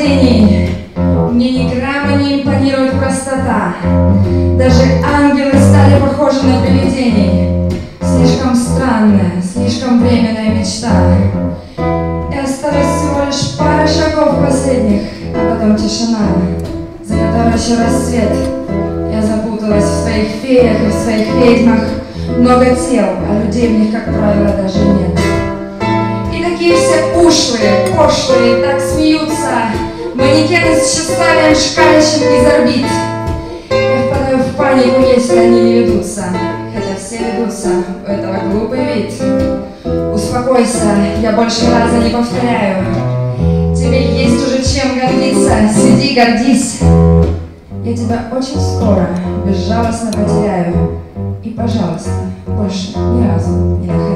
наслаждений. Мне ни грамма не импонирует простота. Даже ангелы стали похожи на привидений. Слишком странная, слишком временная мечта. И осталось всего лишь пара шагов последних, а потом тишина, за которой еще рассвет. Я запуталась в своих феях и в своих ведьмах. Много тел, а людей в них, как правило, даже нет. И такие все ушлые, пошлые, так смеются. Манекены с тщеславием шкалящим из орбит. Я впадаю в панику, если они не ведутся. Хотя все ведутся, у этого глупый вид. Успокойся, я больше раза не повторяю. Тебе есть уже чем гордиться, сиди, гордись. Я тебя очень скоро, безжалостно потеряю. И, пожалуйста, больше ни разу не находи.